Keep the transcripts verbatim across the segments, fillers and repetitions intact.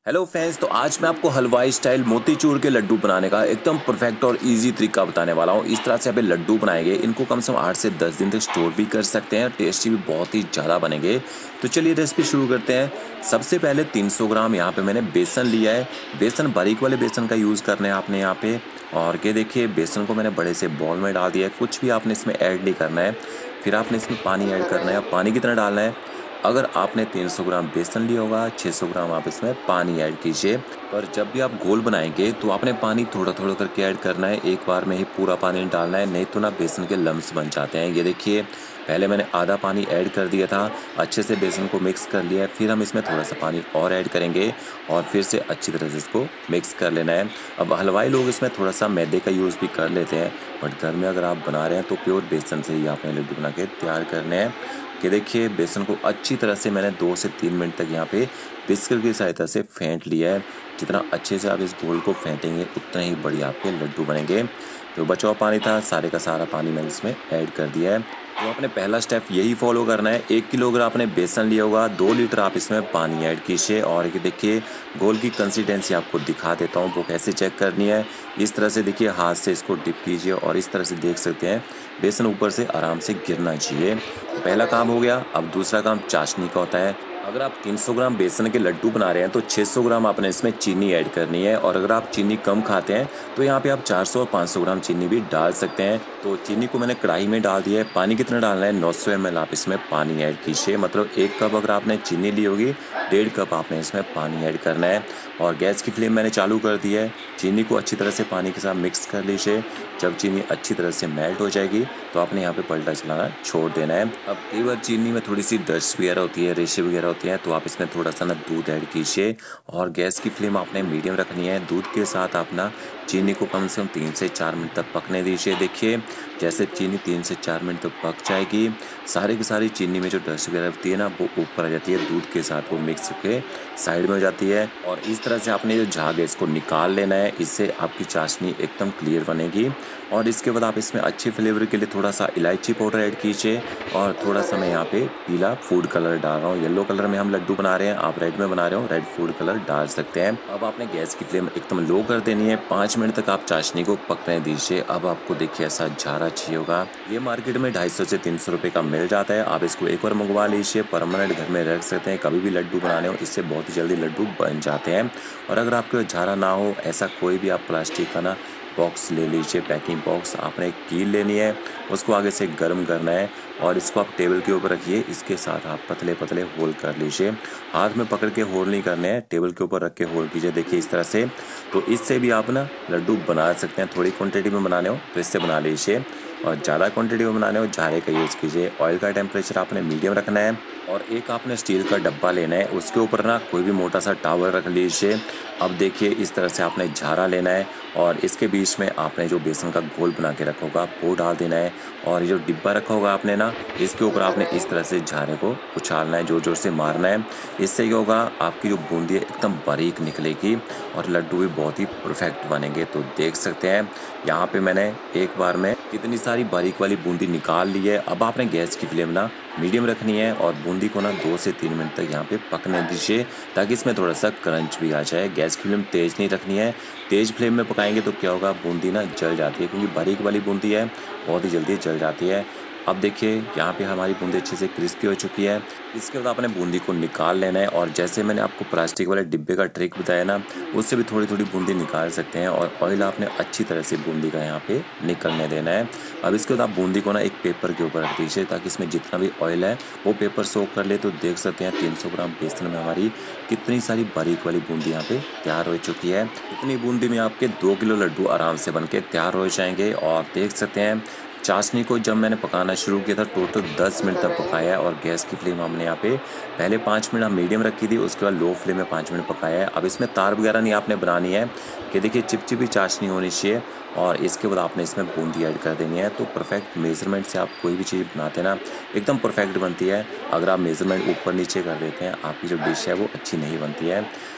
Hello friends, तो आज मैं आपको हलवाई स्टाइल मोतीचूर के लड्डू बनाने का एकदम परफेक्ट और इजी तरीका बताने वाला हूँ। इस तरह से आप ये लड्डू बनाएंगे, इनको कम से कम आठ से दस दिन तक स्टोर भी कर सकते हैं। टेस्टी भी बहुत ही ज़्यादा बनेंगे। तो चलिए रेसिपी शुरू करते हैं। सबसे पहले तीन सौ ग्राम यहाँ पे मैंने बेसन लिया है। बेसन बारीक वाले बेसन का यूज़ करना है आपने यहाँ पे। और ये देखिए, बेसन को मैंने बड़े से बॉल में डाल दिया है। कुछ भी आपने इसमें ऐड नहीं करना है। फिर आपने इसमें पानी ऐड करना है। पानी कितना डालना है? अगर आपने तीन सौ ग्राम बेसन लिया होगा, छह सौ ग्राम आप इसमें पानी ऐड कीजिए। पर जब भी आप घोल बनाएंगे तो आपने पानी थोड़ा थोड़ा करके ऐड करना है, एक बार में ही पूरा पानी नहीं डालना है, नहीं तो ना बेसन के लम्स बन जाते हैं। ये देखिए, पहले मैंने आधा पानी ऐड कर दिया था। अच्छे से बेसन को मिक्स कर लिया है। फिर हम इसमें थोड़ा सा पानी और ऐड करेंगे और फिर से अच्छी तरह से इसको मिक्स कर लेना है। अब हलवाई लोग इसमें थोड़ा सा मैदे का यूज़ भी कर लेते हैं, बट घर में अगर आप बना रहे हैं तो प्योर बेसन से ही आपने लड्डू बना के तैयार करने हैं। कि देखिए, बेसन को अच्छी तरह से मैंने दो से तीन मिनट तक यहाँ पे विस्कर की सहायता से फेंट लिया है। जितना अच्छे से आप इस घोल को फेंटेंगे उतना ही बढ़िया आपके लड्डू बनेंगे। जो बचा हुआ पानी था, सारे का सारा पानी मैंने इसमें ऐड कर दिया है। तो आपने पहला स्टेप यही फॉलो करना है। एक किलो अगर आपने बेसन लिया होगा, दो लीटर आप इसमें पानी ऐड कीजिए। और ये देखिए, घोल की कंसिस्टेंसी आपको दिखा देता हूँ वो कैसे चेक करनी है। इस तरह से देखिए, हाथ से इसको डिप कीजिए और इस तरह से देख सकते हैं बेसन ऊपर से आराम से गिरना चाहिए। तो पहला काम हो गया। अब दूसरा काम चाशनी का होता है। अगर आप तीन सौ ग्राम बेसन के लड्डू बना रहे हैं तो छह सौ ग्राम आपने इसमें चीनी ऐड करनी है। और अगर आप चीनी कम खाते हैं तो यहाँ पे आप चार सौ और पाँच सौ ग्राम चीनी भी डाल सकते हैं। तो चीनी को मैंने कढ़ाई में डाल दिया है। पानी कितना डालना है? नौ सौ एम एल आप इसमें पानी ऐड कीजिए। मतलब एक कप अगर आपने चीनी ली होगी, डेढ़ कप आपने इसमें पानी ऐड करना है। और गैस की फ्लेम मैंने चालू कर दी है। चीनी को अच्छी तरह से पानी के साथ मिक्स कर लीजिए। जब चीनी अच्छी तरह से मेल्ट हो जाएगी तो आपने यहाँ पे पलटा चलाना छोड़ देना है। अब कई बार चीनी में थोड़ी सी डस्ट वगैरह होती है, रेशे वगैरह होती हैं, तो आप इसमें थोड़ा सा ना दूध ऐड कीजिए। और गैस की फ्लेम आपने मीडियम रखनी है। दूध के साथ आप ना चीनी को कम से कम तीन से चार मिनट तक पकने दीजिए। देखिए, जैसे चीनी तीन से चार मिनट तक पक जाएगी, सारी की सारी चीनी में जो डस्ट वगैरह होती है ना, वो ऊपर आ जाती है। दूध के साथ वो मिक्स होकर साइड में हो जाती है। और इस तरह से आपने जो झाग है इसको निकाल लेना है। इससे आपकी चाशनी एकदम क्लियर बनेगी। और इसके बाद आप इसमें अच्छे फ्लेवर के लिए थोड़ा सा इलायची पाउडर ऐड कीजिए। और थोड़ा सा मैं यहाँ पे पीला फूड कलर डाल रहा हूँ। येलो कलर में हम लड्डू बना रहे हैं, आप रेड में बना रहे हो, रेड फूड कलर डाल सकते हैं। अब आपने गैस की फ्लेम एकदम लो कर देनी है। पाँच मिनट तक आप चाशनी को पकने दीजिए। अब आपको देखिए ऐसा झारा चाहिए होगा। ये मार्केट में ढाई सौ से तीन सौ रुपये का मिल जाता है। आप इसको एक बार मंगवा लीजिए, परमानेंट घर में रख सकते हैं। कभी भी लड्डू बनाने हो, इससे बहुत ही जल्दी लड्डू बन जाते हैं। और अगर आपके झारा ना हो, ऐसा कोई भी आप प्लास्टिक का ना बॉक्स ले लीजिए, पैकिंग बॉक्स। आपने एक कील लेनी है, उसको आगे से गर्म करना है और इसको आप टेबल के ऊपर रखिए। इसके साथ आप पतले पतले होल कर लीजिए। हाथ में पकड़ के होल नहीं करने हैं, टेबल के ऊपर रख के होल कीजिए। देखिए इस तरह से। तो इससे भी आप ना लड्डू बना सकते हैं। थोड़ी क्वांटिटी में बनाने हो तो इससे बना लीजिए, और ज़्यादा क्वांटिटी में बनाने हो झारे का यूज़ कीजिए। ऑयल का टेम्परेचर आपने मीडियम रखना है। और एक आपने स्टील का डब्बा लेना है, उसके ऊपर ना कोई भी मोटा सा टावल रख लीजिए। अब देखिए, इस तरह से आपने झारा लेना है और इसके बीच में आपने जो बेसन का घोल बना के रखा होगा वो डाल देना है। और ये जो डिब्बा रखा होगा आपने ना, इसके ऊपर आपने इस तरह से झारे को उछालना है, जोर जोर से मारना है। इससे क्या होगा, आपकी जो बूंदी है एकदम बारीक निकलेगी और लड्डू भी बहुत ही परफेक्ट बनेंगे। तो देख सकते हैं यहाँ पे मैंने एक बार में कितनी सारी बारीक वाली बूंदी निकाल ली है। अब आपने गैस की फ्लेम ना मीडियम रखनी है और बूंदी को ना दो से तीन मिनट तक यहाँ पे पकने दीजिए, ताकि इसमें थोड़ा सा क्रंच भी आ जाए। गैस की फ्लेम तेज़ नहीं रखनी है। तेज़ फ्लेम में पकाएंगे तो क्या होगा, बूंदी ना जल जाती है, क्योंकि बारीक वाली बूंदी है, बहुत ही जल्दी जल जाती है। अब देखिए, यहाँ पे हमारी बूंदी अच्छे से क्रिस्पी हो चुकी है। इसके बाद आपने बूंदी को निकाल लेना है। और जैसे मैंने आपको प्लास्टिक वाले डिब्बे का ट्रिक बताया ना, उससे भी थोड़ी थोड़ी बूंदी निकाल सकते हैं। और ऑयल आपने अच्छी तरह से बूंदी का यहाँ पे निकलने देना है। अब इसके बाद आप बूंदी को ना एक पेपर के ऊपर रख दीजिए, ताकि इसमें जितना भी ऑयल है वो पेपर सोख कर ले। तो देख सकते हैं तीन सौ ग्राम बेसन में हमारी कितनी सारी बारीक वाली बूंदी यहाँ पे तैयार हो चुकी है। इतनी बूंदी में आपके दो किलो लड्डू आराम से बन के तैयार हो जाएंगे। और देख सकते हैं, चाशनी को जब मैंने पकाना शुरू किया था, टोटल दस मिनट तक पकाया है। और गैस की फ्लेम हमने यहाँ पे पहले पाँच मिनट मीडियम रखी थी, उसके बाद लो फ्लेम में पाँच मिनट पकाया है। अब इसमें तार वगैरह नहीं आपने बनानी है, कि देखिए चिपचिपी चाशनी होनी चाहिए। और इसके बाद आपने इसमें बूंदी ऐड कर देनी है। तो परफेक्ट मेजरमेंट से आप कोई भी चीज़ बनाते हैं ना, एकदम परफेक्ट बनती है। अगर आप मेजरमेंट ऊपर नीचे कर देते हैं, आपकी जो डिश है वो अच्छी नहीं बनती है।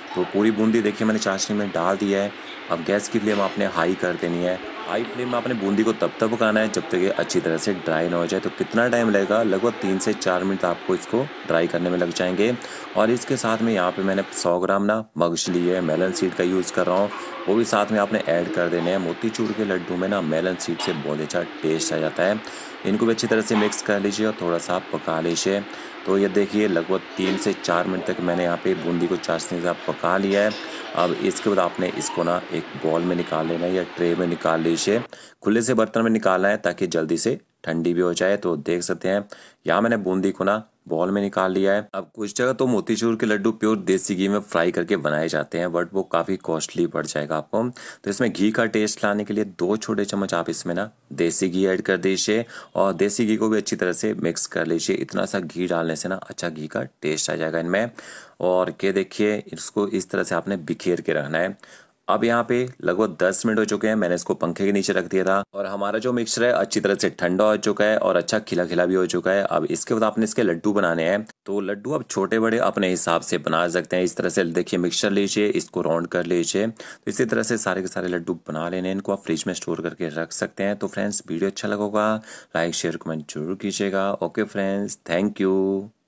तो पूरी बूंदी देखिए मैंने चाशनी में डाल दी है। अब गैस की फ्लेम आपने हाई कर देनी है। हाई फ्लेम में आपने बूंदी को तब तक पकाना है जब तक ये अच्छी तरह से ड्राई ना हो जाए। तो कितना टाइम लगेगा, लगभग तीन से चार मिनट आपको इसको ड्राई करने में लग जाएंगे। और इसके साथ में यहाँ पे मैंने सौ ग्राम ना मगज ली है, मेलन सीड का यूज़ कर रहा हूँ, वो भी साथ में आपने ऐड कर देने हैं। मोतीचूर के लड्डू में ना मेलन सीड से बहुत अच्छा टेस्ट आ जाता है। इनको भी अच्छी तरह से मिक्स कर लीजिए और थोड़ा सा आप पका लीजिए। तो ये देखिए लगभग तीन से चार मिनट तक मैंने यहाँ पे बूंदी को चाशनी से पका लिया है। अब इसके बाद आपने इसको ना एक बॉल में निकाल लेना है या ट्रे में निकाल लीजिए। खुले से बर्तन में निकालना है ताकि जल्दी से ठंडी भी हो जाए। तो देख सकते हैं यहाँ मैंने बूंदी को ना बॉल में निकाल लिया है। अब कुछ जगह तो मोतीचूर के लड्डू प्योर देसी घी में फ्राई करके बनाए जाते हैं, बट वो काफ़ी कॉस्टली पड़ जाएगा आपको। तो इसमें घी का टेस्ट लाने के लिए दो छोटे चम्मच आप इसमें ना देसी घी ऐड कर दीजिए और देसी घी को भी अच्छी तरह से मिक्स कर लीजिए। इतना सा घी डालने से ना अच्छा घी का टेस्ट आ जाएगा इनमें। और ये देखिए इसको इस तरह से आपने बिखेर के रखना है। अब यहाँ पे लगभग दस मिनट हो चुके हैं, मैंने इसको पंखे के नीचे रख दिया था और हमारा जो मिक्सचर है अच्छी तरह से ठंडा हो चुका है और अच्छा खिला खिला भी हो चुका है। अब इसके बाद आपने इसके लड्डू बनाने हैं। तो लड्डू आप छोटे बड़े अपने हिसाब से बना सकते हैं। इस तरह से देखिए मिक्सचर लीजिए, इसको राउंड कर लीजिए। तो इसी तरह से सारे के सारे लड्डू बना लेने हैं। इनको आप फ्रिज में स्टोर करके रख सकते हैं। तो फ्रेंड्स वीडियो अच्छा लगा होगा लाइक शेयर कमेंट जरूर कीजिएगा। Okay friends, thank you.